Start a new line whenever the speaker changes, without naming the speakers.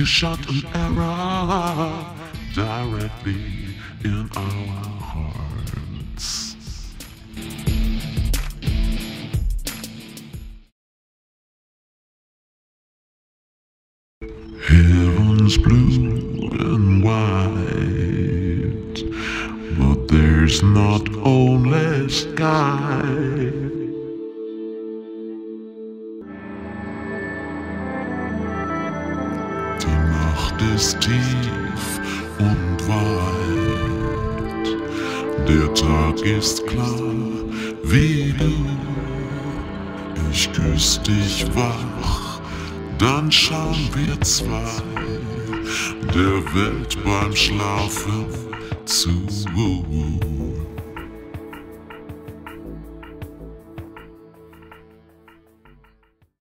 shot an arrow directly in our hearts. Heaven's blue and white, but there's not only sky. Die Nacht ist tief und weit, der Tag ist klar wie du. Ich küss dich wach, dann schauen wir zwei der Welt beim Schlafen zu.